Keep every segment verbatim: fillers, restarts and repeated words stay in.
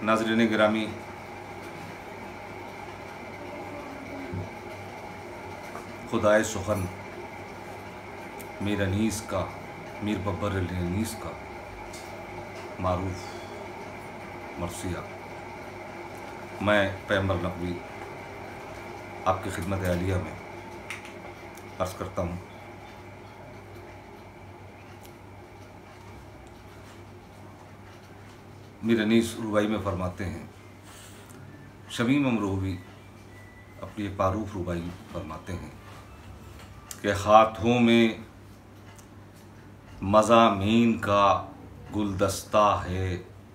नाज़रीन गिरामी, खुदाए सुखन मीर अनीस का, मीर बब्बर अली अनीस का मारूफ मरसिया, मैं पैगंबर नकवी आपकी खिदमत आलिया में अर्ज़ करता हूँ। मीर अनीस रुबाई में फरमाते हैं, शमीम अमरोवी अपनी एक मारूफ रुबाई फरमाते हैं कि हाथों में मज़ामीन का गुलदस्ता है,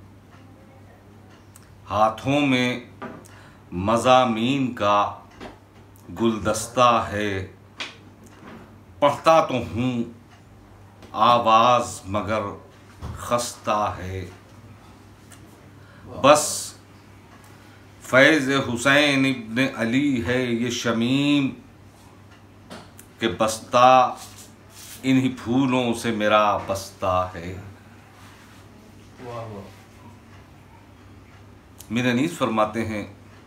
हाथों में मज़ामीन का गुलदस्ता है, पढ़ता तो हूँ आवाज़ मगर खस्ता है, बस फैज़ हुसैन इब्न अली है ये शमीम के बस्ता, इन्हीं फूलों से मेरा बस्ता है। मीर अनीस फरमाते हैं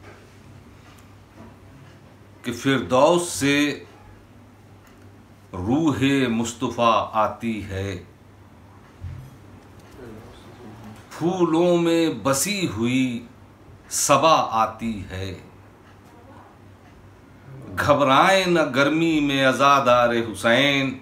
कि फिरदौस से रूहे मुस्तफ़ा आती है, फूलों में बसी हुई सबा आती है, घबराए न गर्मी में अज़ादार हुसैन,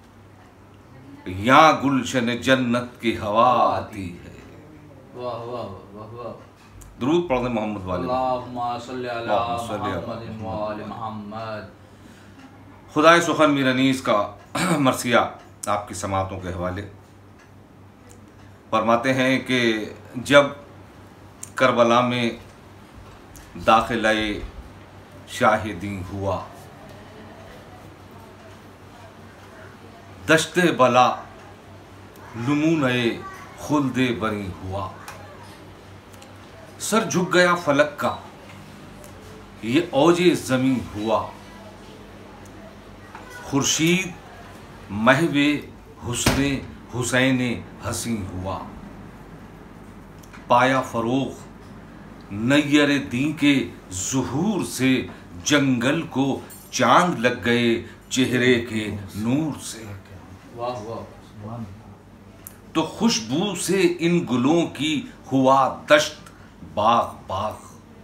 यहाँ गुलशन जन्नत की हवा आती है। वाह वाह वाह वाह। दुरूद पढ़ने मोहम्मद वाले। अल्लाहुम्मा सल्ली अला मुहम्मद व आले मुहम्मद। खुदाए सुखन मीर अनीस का मरसिया आपकी समातों के हवाले फरमाते हैं कि जब करबला में दाखिलाए शाहिदी हुआ, दश्ते बला नमूने खुल्दे बरी हुआ, सर झुक गया फलक का ये औजे ज़मीं हुआ, खुर्शीद महवे हुस्ने हुसैने हसी हुआ, पाया फरोख नैयर दी के ज़ुहूर से, जंगल को चांद लग गए चेहरे के नूर से। वाह वाह। तो खुशबू से इन गुलों की हुआ दश्त बाग बाग,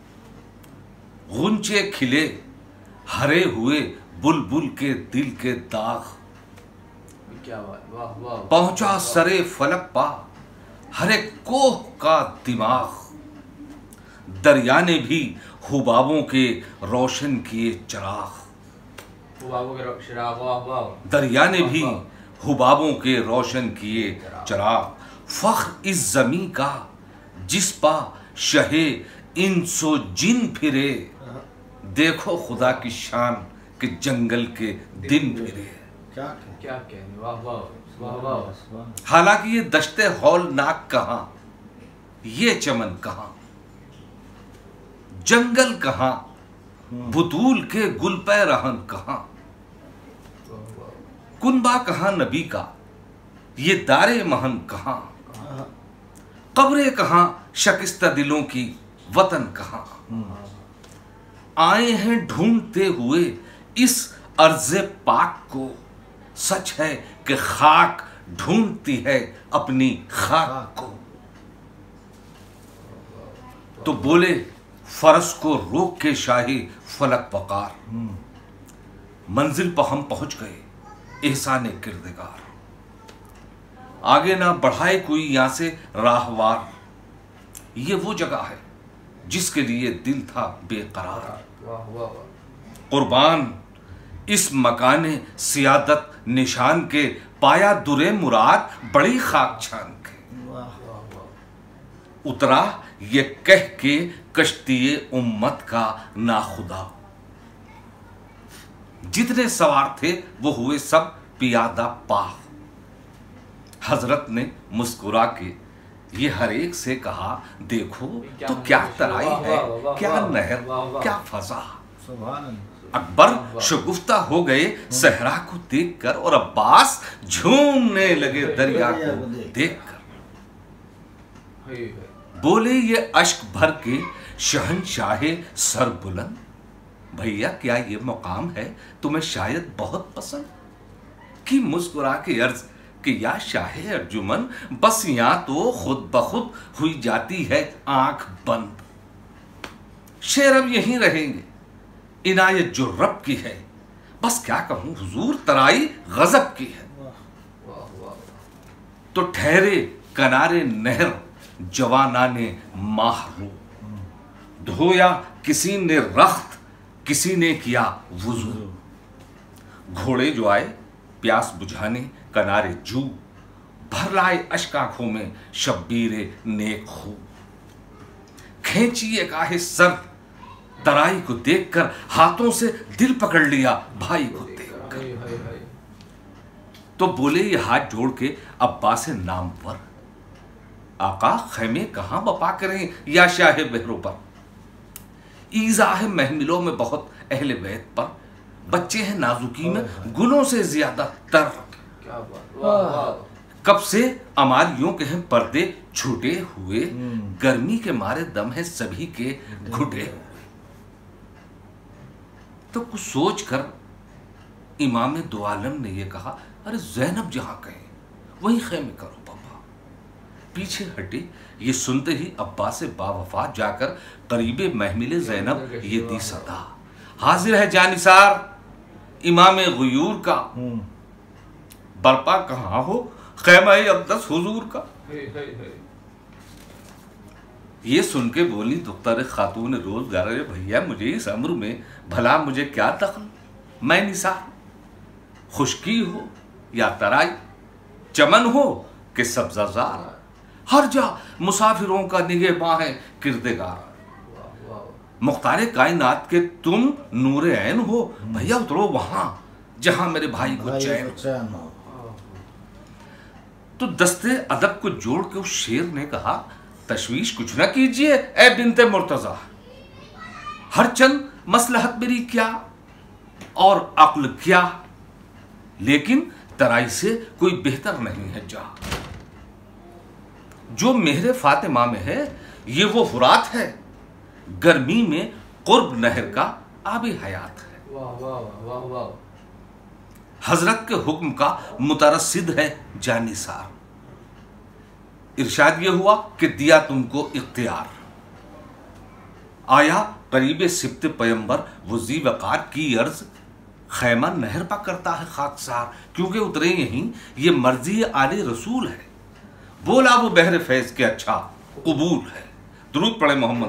गुंचे खिले हरे हुए बुलबुल के दिल के दाग, क्या बात। वाह वाह। पहुंचा सरे फलक पा हर एक कोह का दिमाग, दरिया ने भी हुबाबों के रोशन किए चिराग, हुबाबों के चिराग। वाह वाह। दरिया ने भी हुबाबों के रोशन किए चिराग, फख्र इस जमी का जिस पा शहे इंसो जिन फिरे, देखो खुदा की शान के जंगल के दिन फिरे। क्या क्या कहने। वाह वाह वाह वाह। हालांकि ये दश्ते हौलनाक कहाँ, ये चमन कहाँ, जंगल कहाँ, बुतूल के गुल पे रहन कहाँ, कुनबा कहाँ नबी का ये दारे महन कहाँ, कब्रे कहाँ शकिस्ता दिलों की वतन कहाँ, आए हैं ढूंढते हुए इस अर्ज़े पाक को, सच है कि खाक ढूंढती है अपनी खाक को। तो बोले फरस को रोक के शाही फलक पकार, मंजिल पर हम पहुंच गए एहसाने किरदगार, आगे ना बढ़ाए कोई यहां से राहवार, ये वो जगह है जिसके लिए दिल था बेकरार, वाह वाह। कुर्बान इस मकाने सियादत निशान के, पाया दुरे मुराद बड़ी खाक छान के, उतरा ये कह के कश्तिये उम्मत का नाखुदा, जितने सवार थे वो हुए सब पियादा पाह, हजरत ने मुस्कुरा के ये हर एक से कहा, देखो तो क्या तराई है, क्या नहर, क्या फजा। अकबर शगुफ्ता हो गए सहरा को देखकर, और अब्बास झूमने लगे दरिया को देखकर। बोले ये अश्क भर के शहंशाहे सर बुलंद, भैया क्या ये मुकाम है तुम्हें शायद बहुत पसंद। कि मुस्कुरा के अर्ज कि या शाहे अर्जुमन, बस यहां तो खुद ब खुद हुई जाती है आंख बंद। शेर अब यहीं रहेंगे, इनायत जो रब की है, बस क्या कहूं हुजूर तराई गजब की है। तो ठहरे किनारे नहर जवाना ने माहरू, धोया किसी ने रख्त किसी ने किया वुजू। घोड़े जो आए प्यास बुझाने किनारे जू, भर लाए अश्क आंखों में शब्बीरे नेक हो। खींची एक आहे सर तराई को देखकर, हाथों से दिल पकड़ लिया भाई को देखकर। तो बोले ये हाथ जोड़ के अब्बास नाम पर, आका खैमे कहां बपा करें या शाहे बहरों पर। ईजा है महमिलों में बहुत अहले बैत पर, बच्चे हैं नाजुकी में गुलों से ज्यादा तर। क्या बात, कब से अमारियों के हैं पर्दे छूटे हुए, गर्मी के मारे दम है सभी के घुटे हुए। तो कुछ सोच कर इमाम दो आलम ने यह कहा, अरे जैनब जहां कहें वहीं खैमे करो पापा। पीछे हटे, ये सुनते ही अब्बास बावफा जाकर करीबे महमिले जैनब ये दी सदा, हाजिर है जानिसार इमाम गुयूर का, बरपा कहाँ हो खैमा अब्दस हुजूर का। ये सुन के बोली दुख्तर खातून रोजगार, भैया मुझे इस अम्र में भला मुझे क्या दखल, मैं निसार। खुशकी हो या तराई, चमन हो कि सब्जाजार, हर जा मुसाफिरों का निगहबां है किरदेगार। मुख्तारे कायनात के तुम नूरे ऐन हो, भैया उतरो वहां जहां मेरे भाई को चैन हो। तो दस्ते अदब को जोड़ के उस शेर ने कहा, तशवीश कुछ ना कीजिए ए बिनते मुर्तजा, हर चंद मसलहत मेरी क्या और अक्ल क्या, लेकिन तराई से कोई बेहतर नहीं है जा। जो मेहरे फातिमा में है ये वो फुरात है, गर्मी में कुर्ब नहर का आबी हयात है। वाह वाह वाह वाह। हजरत के हुक्म का मुतरसिद है जानिसार, इरशाद ये हुआ कि दिया तुमको इख्तियार। आया करीबे सिब्त पैगंबर वजी वकार की अर्ज, खैमा नहर पा करता है खाकसार, क्योंकि उतरे यहीं ये मर्जी आले रसूल है। बोला वो बहर फैज के अच्छा कबूल है। दुरूद पढ़े मोहम्मद।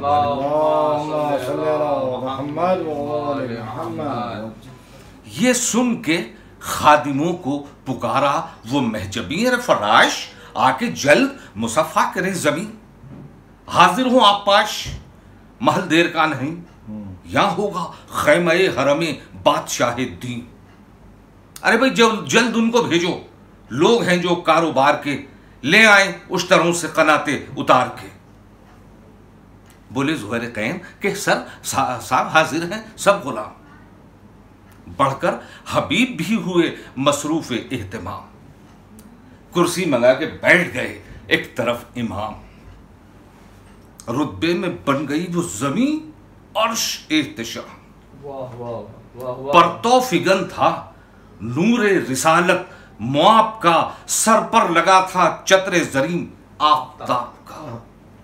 ये सुन के खादिमों को पुकारा वो महजबीर फराश, आके जल्द मुसफ़ा करें जमीन। हाजिर हूं आप पाश, महल देर का नहीं, यहां होगा खैमे हरमे बादशाह दीन। अरे भाई जब जल्द उनको भेजो, लोग हैं जो कारोबार के, ले आए उस तरह से कनाते उतार के। बोले ज़ुहैर कैन के सर साहब हाजिर हैं सब गुलाम। बढ़कर हबीब भी हुए मसरूफ एहतमाम, कुर्सी मंगा के बैठ गए एक तरफ इमाम। रुतबे में बन गई वो जमीन अर्श एहतशाम। वाह वाह वाह वाह। परतो फिगन था नूरे रिसालत मुआब का, सर पर लगा था चतरे जरीन आफताब का।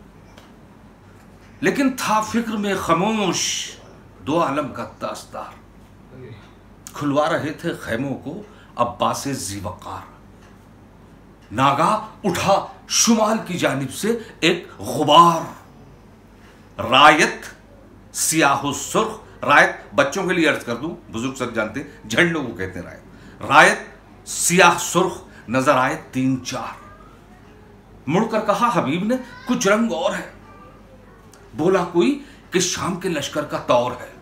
लेकिन था फिक्र में खामोश दो आलम का दास्तार, खुलवा रहे थे खैमों को अब्बास ज़ीवकार। नागा उठा शुमाल की जानिब से एक गुबार, रायत सियाहो सुर्ख। रायत बच्चों के लिए अर्ज कर दूं, बुजुर्ग सब जानते, झंडों को कहते हैं रायत। रायत सियाह सुर्ख नजर आए तीन चार। मुड़कर कहा हबीब ने कुछ रंग और है। बोला कोई कि शाम के लश्कर का तौर है।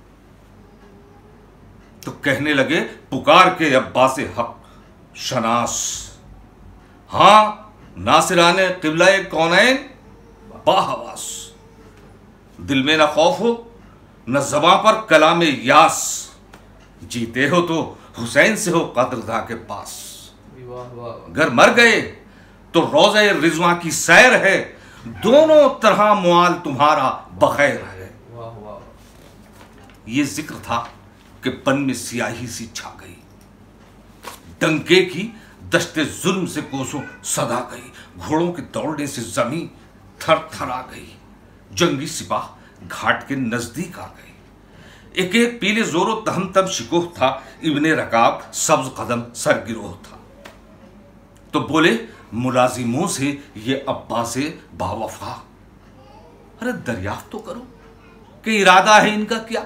तो कहने लगे पुकार के अब्बास हक शनास, हां नासिराने किबला कौनैन बाहवास। दिल में ना खौफ हो न ज़बां पर कलाम यास, जीते हो तो हुसैन से हो कद्रदा के पास। घर मर गए तो रोज़े रिजवां की सैर है, दोनों तरह मुआल तुम्हारा बखैर है। वाह वाह। ये जिक्र था कि पन में सियाही सी छा गई, डंके की दश्ते जुल्म से कोसों सदा गई, घोड़ों के दौड़ने से जमीन थर थर आ गई, जंगी सिपाह घाट के नजदीक आ गए। एक एक पीले जोरो तहम तम शिकोह था, इब्ने रकाब सब्ज कदम सरगिरोह था। तो बोले मुलाजिमों से ये अब्बासे बावफा, अरे दरियाफ्त तो करो कि इरादा है इनका क्या।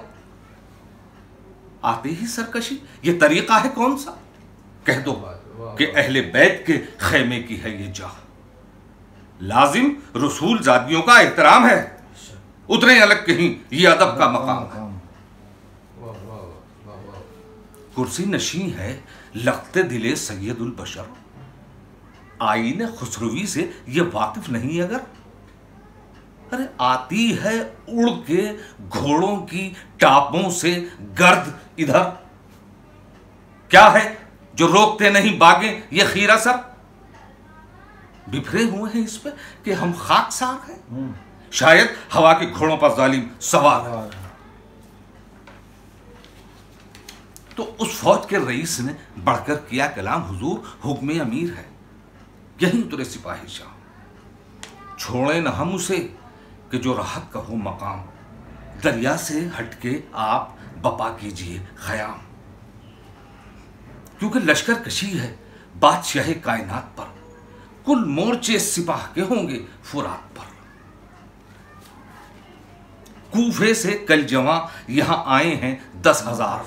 आते ही सरकशी, ये तरीका है कौन सा। कह दो कि अहले बैत के खैमे की है ये जा। लाजिम रसूल जादियों का एहतराम है, उतने अलग कहीं ये अदब का मकाम है। कुर्सी नशी है लखते दिले सैयदुल बशर, आईने खुसरवी से ये वाकिफ नहीं अगर। अरे आती है उड़ के घोड़ों की टापों से गर्द इधर, क्या है जो रोकते नहीं बागे ये खीरा सर। बिफरे हुए हैं इस पे कि हम खाकसार हैं, शायद हवा के घोड़ों पर जालिम सवार है। तो उस फौज के रईस ने बढ़कर किया कलाम, हुजूर हुक्म अमीर है, यही उतरे सिपाही शाह। छोड़े न हम उसे कि जो राहत का हो मकाम, दरिया से हटके आप बपा कीजिए खयाम। क्योंकि लश्कर कशी है बादशाह कायनात पर, कुल मोर्चे सिपाह के होंगे फुरात पर। कूफे से कल जवां यहां आए हैं दस हजार,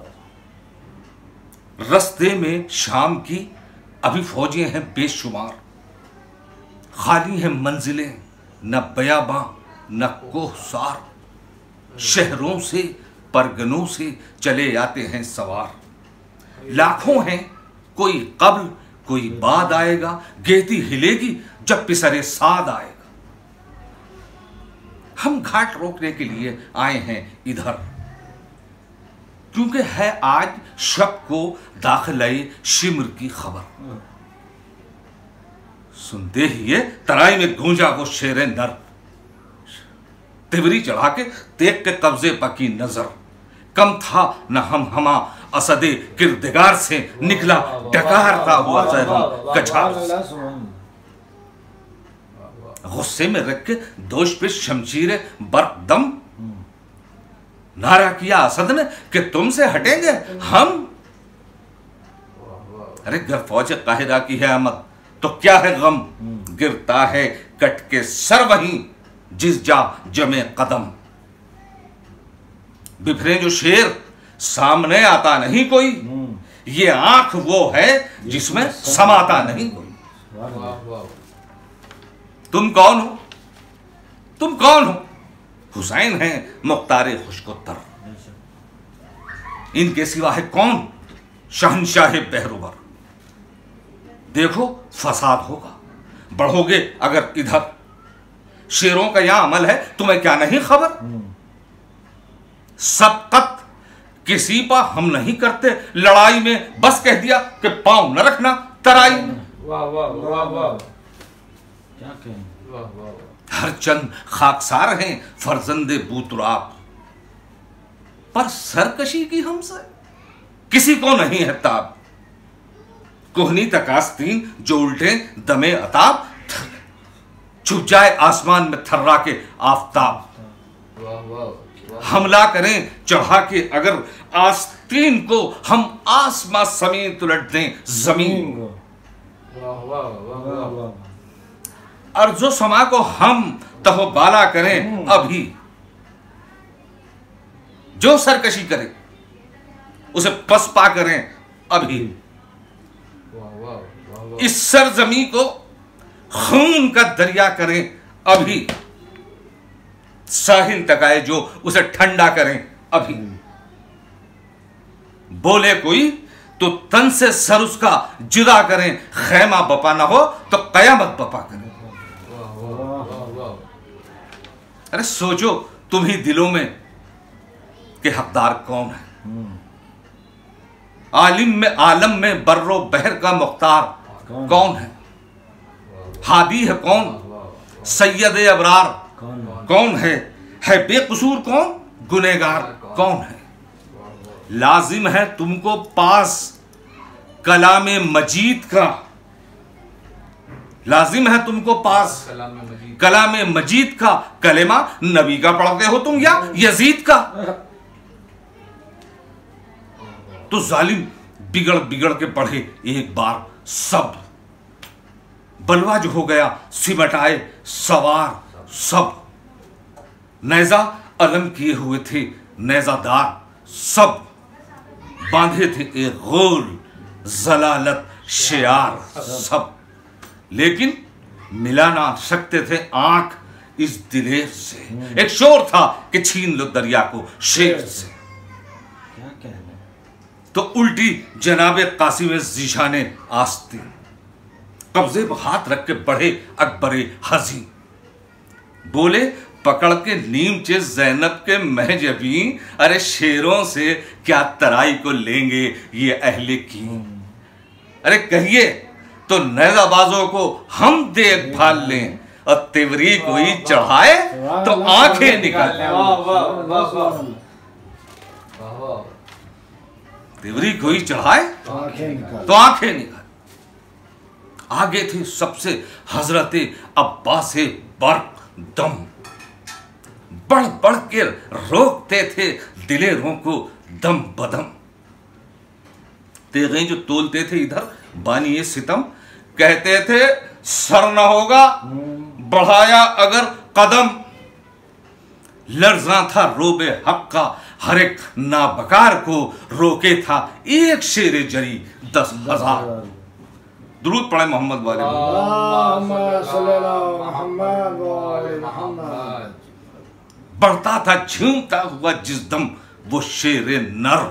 रस्ते में शाम की अभी फौजें हैं बेशुमार। खाली हैं मंजिलें न बयाबां न कोहसार, शहरों से परगनों से चले आते हैं सवार। लाखों हैं कोई कब्ल कोई बाद आएगा, गेहती हिलेगी जब पिसरे साद आएगा। हम घाट रोकने के लिए आए हैं इधर, क्योंकि है आज शब को दाखिले शिमर की खबर। सुनते ही ये तराई में गूंजा वो शेरे नर, तिवरी चढ़ा के तेग के कब्जे पकी नजर। कम था न हम हमा असदे किरदगार से, निकला डकारता हुआ जहरम कछार। गुस्से में रख के दोष पे शमशीर बर्क दम, नारा किया असद ने कि तुमसे हटेंगे हम। अरे गर फौज काहिरा की है आमद तो क्या है गम, गिरता है कट के सर वहीं जिस जा जमे कदम। बिफरे जो शेर सामने आता नहीं कोई, ये आंख वो है जिसमें समाता नहीं कोई। तुम कौन हो, तुम कौन हो। हुसैन है मुख्तारे खुशकोत्तर, इनके सिवा है कौन शहनशाह बहरुबर। देखो फसाद होगा, बढ़ोगे अगर इधर। शेरों का यहां अमल है तुम्हें क्या नहीं खबर। सबकत किसी पर हम नहीं करते, लड़ाई में बस कह दिया कि पांव न रखना तराई में। वाह वाह वाह वाह, क्या कहें। वाह वाह। हर चंद खाकसार हैं फर्जंदे बूतराब, पर सरकशी की हमसे किसी को नहीं है ताब। कोहनी तकास्तीन जो उल्टे दमे अताब, छुप जाए आसमान में थर्रा के आफताब। वाह वाह। हमला करें चढ़ा के अगर आस्तीन को, हम आसमां समेत उलट दें जमीन। वाह वाह वाह वाह। अर्जो समा को हम तहो बाला करें अभी। जो सरकशी करे उसे पसपा करें अभी। इस सरजमी को खून का दरिया करें अभी। साहिल तक आए जो उसे ठंडा करें अभी। बोले कोई तो तन से सर उसका जुदा करें, खैमा बपा ना हो तो कयामत बपा करें। अरे सोचो तुम ही दिलों में कि हकदार कौन है। आलिम में आलम में बर्रो बहर का मुख्तार कौन है। हादी है कौन सैयद अबरार कौन कौन है है बेकसूर कौन, गुनहगार कौन है। लाजिम है तुमको पास कलामे मजीद का, लाजिम है तुमको पास कलामे मजीद का, कलेमा नबी का पढ़ते हो तुम या यजीद का। तो जालिम बिगड़ बिगड़ के पढ़े एक बार सब, बलवा जो हो गया सिमटाए सवार सब। नैजा अलम किए हुए थे नैजादार सब, बांधे थे एक गोल जलालत शियार सब। लेकिन मिला ना सकते थे आंख इस दिलेर से, एक शोर था कि छीन लो दरिया को शेर से। क्या कहना। तो उल्टी जनाबे कासिम जीशाने आस्ती, कब्जे पर हाथ रख के बढ़े अकबरे हजी, बोले पकड़ के नीमचे जैनब के महजबी, अरे शेरों से क्या तराई को लेंगे ये अहले की। अरे कहिए तो नैजाबाजों को हम देखभाल लें, और तिवरी कोई चढ़ाए तो आंखें निकाल लें। तिवरी कोई चढ़ाए तो आंखें निकाल। आगे थे सबसे हजरत अब्बास बर्क दम, बढ़ बढ़ के रोकते थे दिलेरों को दम बदम। तेगें जो तोलते थे इधर बानिए सितम, कहते थे सर न होगा बढ़ाया अगर कदम। लर्जा था रोबे हक का, हर एक नाबकार को रोके था एक शेर जरी दस हजार। दुरूद पढ़े मोहम्मद वाले। बढ़ता था झूमता हुआ जिस दम वो शेर नर,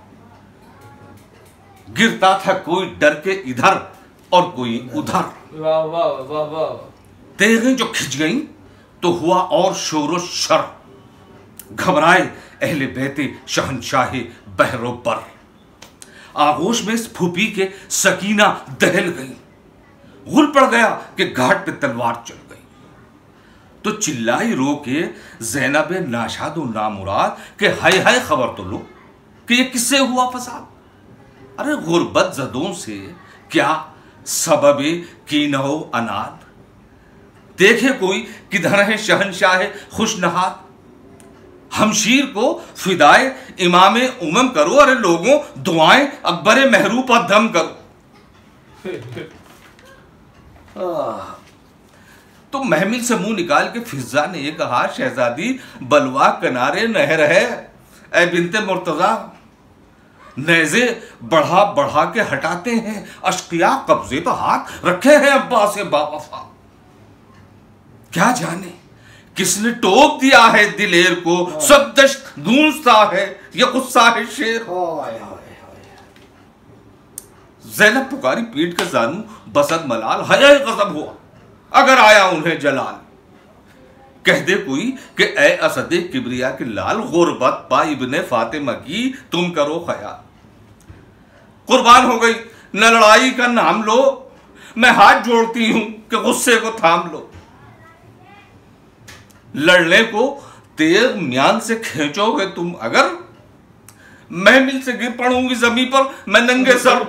गिरता था कोई डर के इधर और कोई उधर। वाह वाह वाह वाह। तेगें जो खिंच गईं तो हुआ और शोरो शर, घबराए अहले बैते शहनशाहे बहरो पर। आगोश में फूपी के सकीना दहल गई, गुल पड़ गया कि घाट पे तलवार चल गई। तो चिल्लाई रो के जैनब नाशादो नामुराद के हाय हाय खबर तो लो कि ये किससे हुआ फसाद। अरे गुर्बत जदों से क्या सबबे कीनहो अनाद, देखे कोई किधर है शहनशाह खुशनहाद। हमशीर को फिदाए इमामे उमम करो, अरे लोगों दुआएं अकबरे महरू पर दम करो। तो महमिल से मुंह निकाल के फिजा ने ये कहा, शहजादी बलवा किनारे नहर है ऐ बिनते मुर्तजा, नेज़े बढ़ा बढ़ा के हटाते हैं अश्किया, कब्जे तो हाथ रखे हैं अब्बा से बावफा। क्या जाने किसने टोक दिया है दिलेर को, सब दश्त गूंजता है ये गुस्सा है शेर। ज़ैनब पुकारी पीट के जानू बसद मलाल, हया गज़ब हुआ अगर आया उन्हें जलाल। कह दे कोई कि ए असदे किबरिया के लाल, गुरबत पा इब्ने फातिमा की तुम करो ख्याल। कुर्बान हो गई न लड़ाई का नाम लो, मैं हाथ जोड़ती हूं कि गुस्से को थाम लो। लड़ने को तेज म्यान से खींचोगे तुम अगर, महमिल से गिर पड़ूंगी जमीन पर मैं नंगे सर।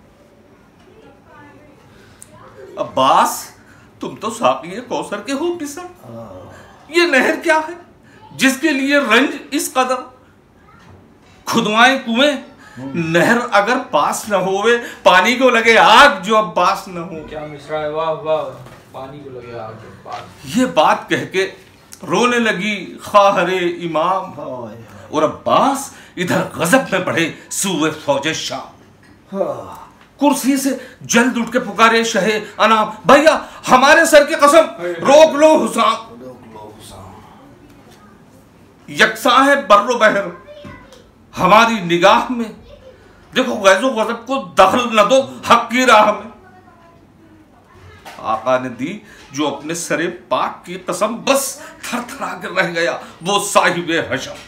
अब्बास तुम तो साक़ी कौसर के हो पिसर, ये नहर क्या है जिसके लिए रंज इस कदर। खुदवाएं कुएं नहर अगर पास न होवे, पानी को लगे आग जो अब्बास न हो। क्या मिसरा है, वाह वाह। पानी को लगे आग जो पास। ये बात कह के रोने लगी खाहरे इमाम, और अब्बास इधर गजब में बढ़े सूए फौजे शाह। कुर्सी से जल्द उठ के पुकारे शहे अनाम, भैया हमारे सर की कसम रोक लो हुसाम। यकसा है बर्रो बहर हमारी निगाह में, देखो गैजो गजब को दखल न दो हक की राह में। आका ने दी जो अपने सरे पाक की कसम, बस थर थरा कर रह गया वो साहिबे हशम।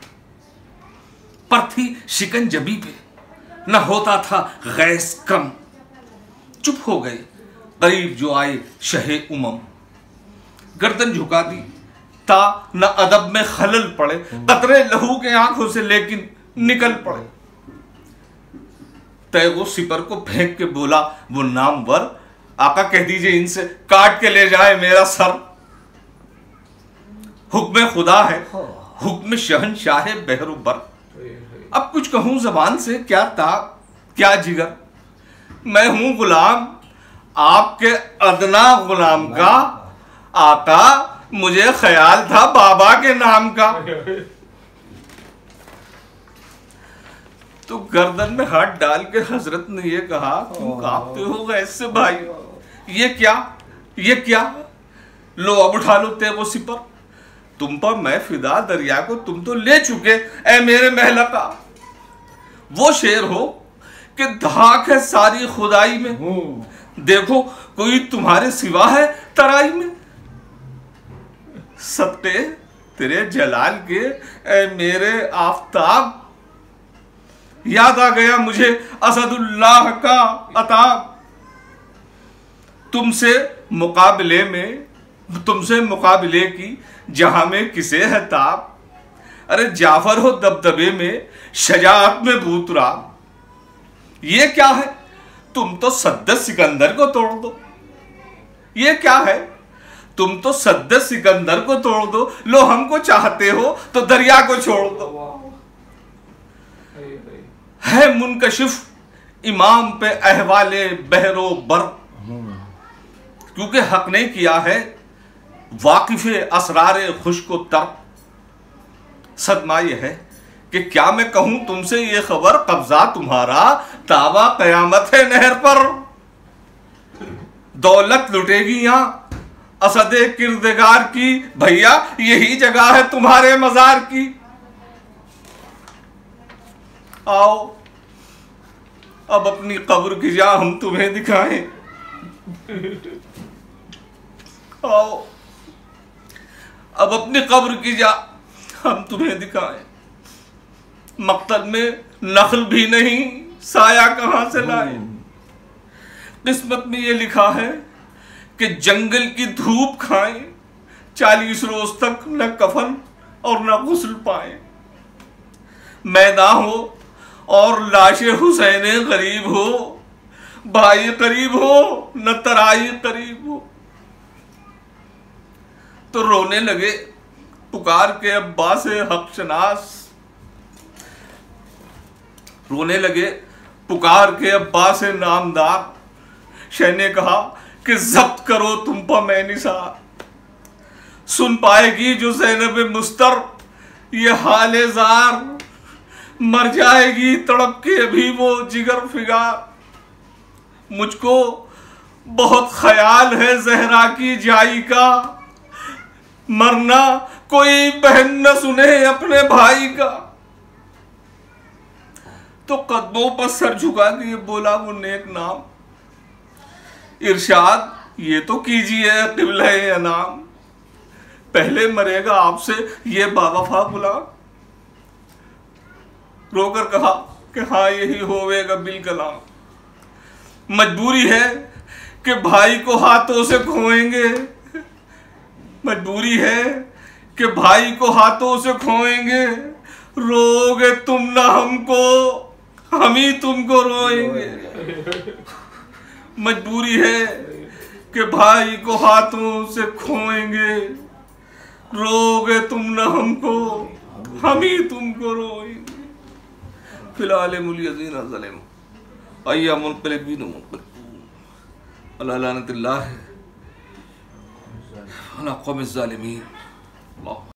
पर थी शिकंजबी पे न होता था गैस कम, चुप हो गए करीब जो आए शहे उमम। गर्दन झुका दी ता न अदब में खलल पड़े, कतरे लहू के आंखों से लेकिन निकल पड़े। तय वो सिपर को फेंक के बोला वो नामवर, आका कह दीजिए इनसे काट के ले जाए मेरा सर। हुक्म खुदा है, हुक्म शहनशाह बहरुबर। अब कुछ कहूं जबान से क्या ताक क्या जिगर, मैं हूं गुलाम आपके अदना गुलाम का, आका मुझे ख्याल था बाबा के नाम का। तो गर्दन में हाथ डाल के हजरत ने ये कहा, तुम कांपते हो ऐसे भाई, ये क्या ये क्या? लो अब उठा लो ते वो सिपर, तुम पर मैं फिदा दरिया को तुम तो ले चुके ऐ मेरे महला का। वो शेर हो कि धाक है सारी खुदाई में, देखो कोई तुम्हारे सिवा है तराई में। सत्ते तेरे जलाल के ऐ मेरे आफताब, याद आ गया मुझे असदुल्लाह का अताब। तुमसे मुकाबले में तुमसे मुकाबले की जहां में किसे है ताब। अरे जाफर हो दबदबे में शजाअत में भूतरा, ये क्या है तुम तो सद्द सिकंदर को तोड़ दो। ये क्या है तुम तो सद्द सिकंदर को तोड़ दो, लो हमको चाहते हो तो दरिया को छोड़ दो। है मुनकशिफ इमाम पे अहवाले बहरो बर, क्योंकि हक ने किया है वाकिफे असरारे खुशको तर। सदमा यह है कि क्या मैं कहूं तुमसे ये खबर, कब्जा तुम्हारा तावा कयामत है नहर पर। दौलत लुटेगी यहां असदे किरदगार की, भैया यही जगह है तुम्हारे मजार की। आओ अब अपनी कब्र की जा हम तुम्हें दिखाएं, आओ अब अपनी कब्र की जा हम तुम्हें दिखाएं। मक्तल में नखल भी नहीं, साया कहां से लाए। किस्मत में ये लिखा है कि जंगल की धूप खाएं, चालीस रोज तक न कफन और न गुस्ल पाए। मैदान हो और लाशे हुसैने करीब हो, भाई करीब हो न तराई करीब हो। तो रोने लगे पुकार के अब्बा से हकशनास, रोने लगे पुकार के अब्बा से नामदार। शह ने कहा कि जब्त करो तुम पर मैं निसार, सुन पाएगी जो ज़ैनब मुस्तर ये हाले जार। मर जाएगी तड़प के अभी वो जिगर फिगार। मुझको बहुत ख्याल है जहरा की जाई का, मरना कोई बहन न सुने अपने भाई का। तो कदमों पर सर झुका के बोला वो नेक नाम, इरशाद ये तो कीजिए क़िबला अनाम। पहले मरेगा आपसे ये बावफा गुलाम। रोकर कहा कि हाँ यही होवेगा बिल कलाम। मजबूरी है कि भाई को हाथों से खोएंगे, मजबूरी है कि भाई को हाथों से खोएंगे। रोगे तुम ना हमको, हम ही तुमको रोएंगे। मजबूरी है कि भाई को हाथों से खोएंगे। रोगे तुम ना हमको, हम ही तुमको रोएंगे। फिलहाल मुलियज़ीन ज़लिम अय्या मुनक़लिबीन मुनक़लिबून अला लानतिल्लाह अला क़ौमिज़ ज़ालिमीन।